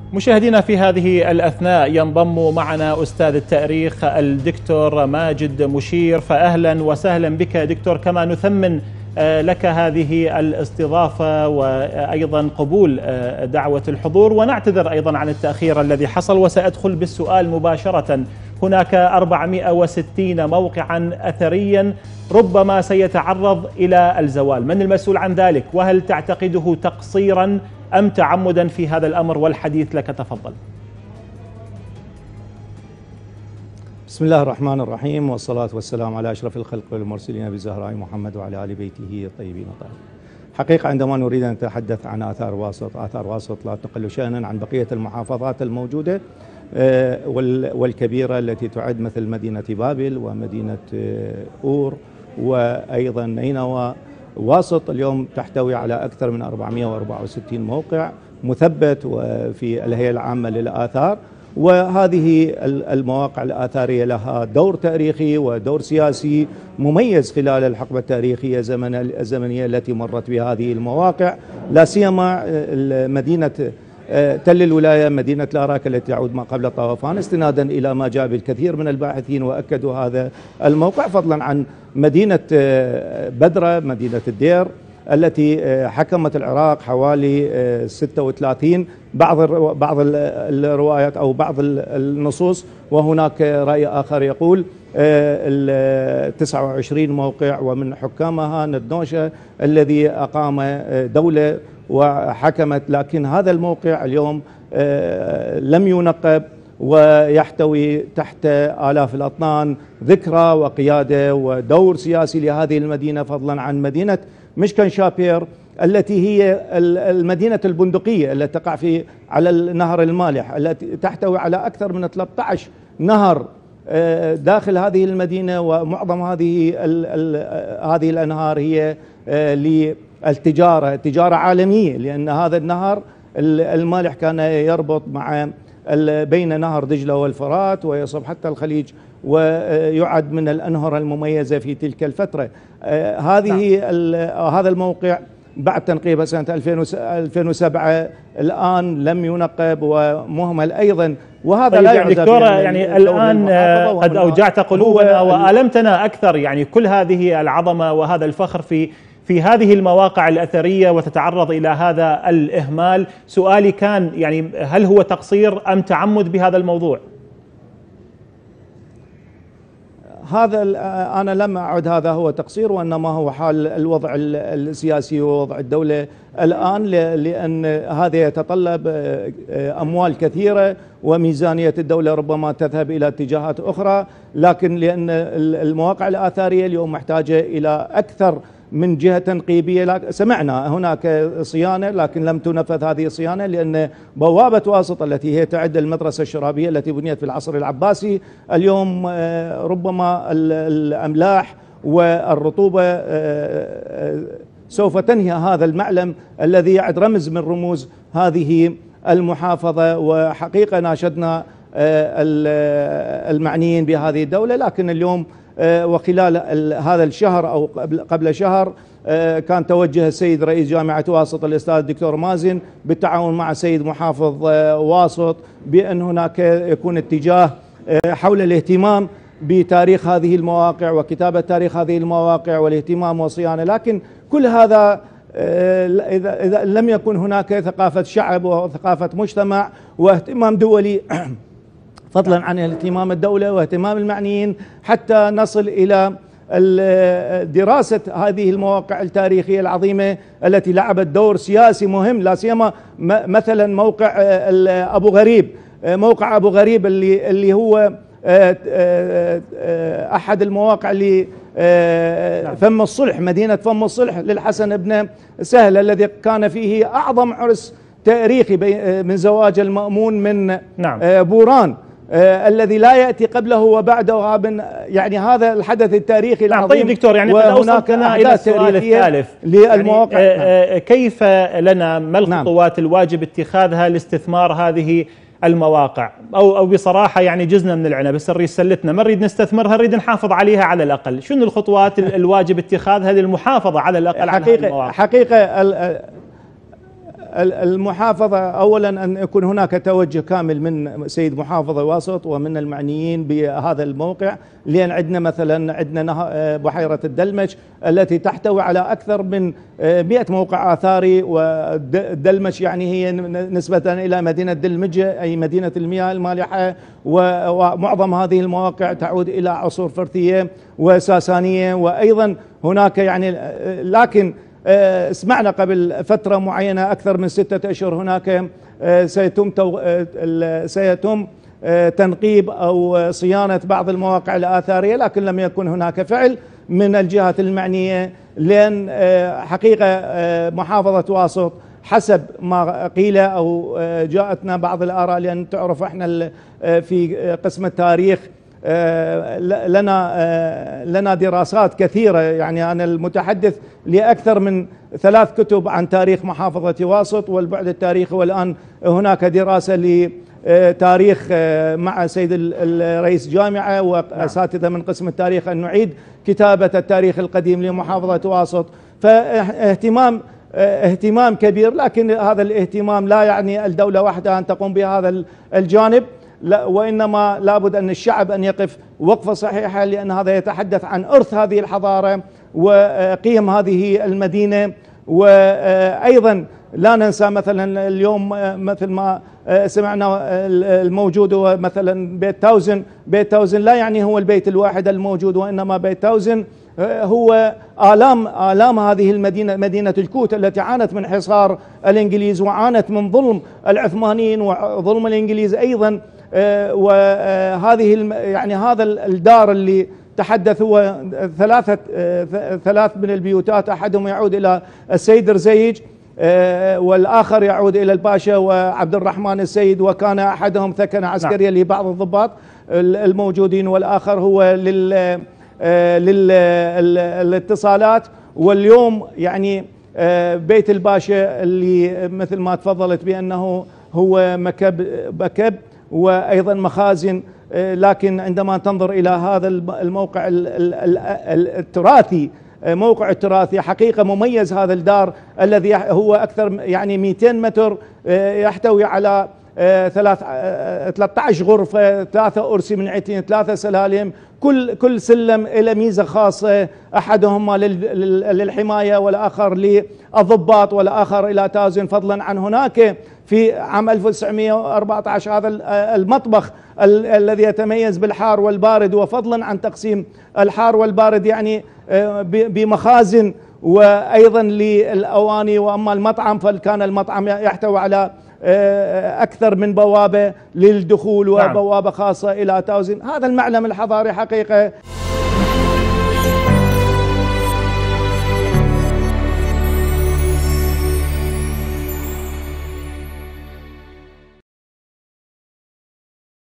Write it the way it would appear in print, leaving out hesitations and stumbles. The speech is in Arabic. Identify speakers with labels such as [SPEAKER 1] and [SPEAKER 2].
[SPEAKER 1] مشاهدينا، في هذه الأثناء ينضم معنا أستاذ التاريخ الدكتور ماجد مشير. فأهلا وسهلا بك دكتور، كما نثمن لك هذه الاستضافة وأيضا قبول دعوة الحضور، ونعتذر أيضا عن التأخير الذي حصل. وسأدخل بالسؤال مباشرة. هناك 460 موقعا أثريا ربما سيتعرض إلى الزوال، من المسؤول عن ذلك؟ وهل تعتقده تقصيرا أم تعمدا في هذا الأمر؟ والحديث لك، تفضل.
[SPEAKER 2] بسم الله الرحمن الرحيم، والصلاة والسلام على أشرف الخلق والمرسلين بزهراء محمد وعلى آل بيته الطيبين الطاهرين. حقيقة عندما نريد أن نتحدث عن آثار واسط، آثار واسط لا تقل شأنا عن بقية المحافظات الموجودة والكبيرة التي تعد، مثل مدينة بابل ومدينة أور وأيضا نينوى. واسط اليوم تحتوي على أكثر من 464 موقع مثبت في الهيئة العامة للآثار، وهذه المواقع الآثارية لها دور تاريخي ودور سياسي مميز خلال الحقبة التاريخية الزمنية التي مرت بهذه المواقع، لا سيما مدينة تل الولاية، مدينة لاراك التي تعود ما قبل طوفان، استنادا إلى ما جاء بالكثير من الباحثين وأكدوا هذا الموقع، فضلا عن مدينة بدرة، مدينة الدير التي حكمت العراق حوالي 36. بعض الروايات أو بعض النصوص، وهناك رأي آخر يقول 29 موقع، ومن حكامها ندنوشة الذي أقام دولة وحكمت. لكن هذا الموقع اليوم لم ينقب، ويحتوي تحت آلاف الأطنان ذكرى وقيادة ودور سياسي لهذه المدينة، فضلا عن مدينة مشكن شابير التي هي المدينة البندقية التي تقع على النهر المالح، التي تحتوي على أكثر من 13 نهر داخل هذه المدينة، ومعظم هذه الأنهار هي للتجارة، تجارة عالمية، لأن هذا النهر المالح كان يربط بين نهر دجلة والفرات ويصب حتى الخليج، ويعد من الأنهر المميزة في تلك الفترة. هذا الموقع بعد تنقيبه سنة 2007 الآن لم ينقب ومهمل أيضا، وهذا
[SPEAKER 1] طيب
[SPEAKER 2] لا يعزى
[SPEAKER 1] دكتورة، يعني الآن قد أوجعت قلوبنا وآلمتنا أكثر، يعني كل هذه العظمة وهذا الفخر في هذه المواقع الأثرية وتتعرض إلى هذا الإهمال. سؤالي كان يعني هل هو تقصير أم تعمد بهذا الموضوع؟
[SPEAKER 2] هذا أنا لم أعد هذا هو تقصير، وإنما هو حال الوضع السياسي ووضع الدولة الآن، لأن هذا يتطلب أموال كثيرة، وميزانية الدولة ربما تذهب إلى اتجاهات أخرى، لكن لأن المواقع الآثارية اليوم محتاجة إلى أكثر من جهة تنقيبية. سمعنا هناك صيانة، لكن لم تنفذ هذه الصيانة، لأن بوابة واسط التي هي تعد المدرسة الشرابية التي بنيت في العصر العباسي اليوم ربما الأملاح والرطوبة سوف تنهي هذا المعلم الذي يعد رمز من رموز هذه المحافظة. وحقيقة ناشدنا المعنيين بهذه الدولة، لكن اليوم وخلال هذا الشهر أو قبل شهر كان توجه السيد رئيس جامعة واسط الأستاذ الدكتور مازن بالتعاون مع السيد محافظ واسط بأن هناك يكون اتجاه حول الاهتمام بتاريخ هذه المواقع وكتابة تاريخ هذه المواقع والاهتمام والصيانة. لكن كل هذا إذا لم يكن هناك ثقافة شعب وثقافة مجتمع واهتمام دولي فضلا عن اهتمام الدولة واهتمام المعنيين، حتى نصل إلى دراسة هذه المواقع التاريخية العظيمة التي لعبت دور سياسي مهم، لا سيما مثلا موقع أبو غريب، موقع أبو غريب اللي هو أحد المواقع اللي فم الصلح، مدينة فم الصلح للحسن بن سهل، الذي كان فيه أعظم عرس تاريخي من زواج المأمون من بوران، الذي لا يأتي قبله وبعده، يعني هذا الحدث التاريخي العظيم.
[SPEAKER 1] طيب دكتور، يعني قد أوصلنا إلى السؤال الثالث للمواقع، يعني كيف لنا، ما الخطوات الواجب اتخاذها لاستثمار هذه المواقع؟ أو بصراحة يعني جزنا من العنب، بس نريد سلتنا، ما نريد نستثمرها، نريد نحافظ عليها على الأقل. شنو الخطوات الواجب اتخاذها للمحافظة على الأقل على هذه المواقع؟
[SPEAKER 2] حقيقة المحافظة أولا أن يكون هناك توجه كامل من سيد محافظ واسط ومن المعنيين بهذا الموقع، لأن عندنا بحيرة الدلمج التي تحتوي على أكثر من 100 موقع آثاري، والدلمج يعني هي نسبة إلى مدينة دلمجة أي مدينة المياه المالحة، ومعظم هذه المواقع تعود إلى عصور فرثية وساسانية. وأيضا هناك يعني لكن سمعنا قبل فترة معينة أكثر من 6 أشهر هناك سيتم تنقيب أو صيانة بعض المواقع الآثارية، لكن لم يكن هناك فعل من الجهات المعنية، لأن حقيقة محافظة واسط حسب ما قيل أو جاءتنا بعض الآراء، لأن تعرف احنا في قسم التاريخ لنا دراسات كثيرة، يعني أنا المتحدث لأكثر من 3 كتب عن تاريخ محافظة واسط والبعد التاريخي، والآن هناك دراسة لتاريخ مع سيد الرئيس جامعة وأساتذة من قسم التاريخ أن نعيد كتابة التاريخ القديم لمحافظة واسط. اهتمام كبير، لكن هذا الاهتمام لا يعني الدولة وحدها أن تقوم بهذا الجانب، لا، وإنما لابد أن الشعب أن يقف وقفة صحيحة، لأن هذا يتحدث عن إرث هذه الحضارة وقيم هذه المدينة. وأيضا لا ننسى مثلا اليوم مثل ما سمعنا الموجود هو مثلا بيت تاوزن لا يعني هو البيت الواحد الموجود، وإنما بيت تاوزن هو آلام هذه المدينة، مدينة الكوت التي عانت من حصار الإنجليز وعانت من ظلم العثمانيين وظلم الإنجليز أيضا. وهذه يعني هذا الدار اللي تحدث هو ثلاث من البيوتات، أحدهم يعود إلى السيد رزيج والآخر يعود إلى الباشا وعبد الرحمن السيد، وكان أحدهم ثكنة عسكرية لبعض الضباط الموجودين، والآخر هو للاتصالات. واليوم يعني بيت الباشا اللي مثل ما تفضلت بأنه هو مكب وأيضا مخازن، لكن عندما تنظر إلى هذا الموقع التراثي، موقع التراثي حقيقة مميز، هذا الدار الذي هو أكثر يعني 200 متر، يحتوي على 13 غرفة، 3 أرسي من عتين، 3 سلالم، كل سلم إلى ميزة خاصة، أحدهما للحماية والآخر للضباط والآخر إلى تاوزن، فضلا عن هناك في عام 1914 هذا المطبخ الذي يتميز بالحار والبارد، وفضلا عن تقسيم الحار والبارد يعني بمخازن وأيضا للأواني. وأما المطعم فكان المطعم يحتوي على أكثر من بوابة للدخول وبوابة خاصة إلى تاوزن. هذا المعلم الحضاري حقيقة.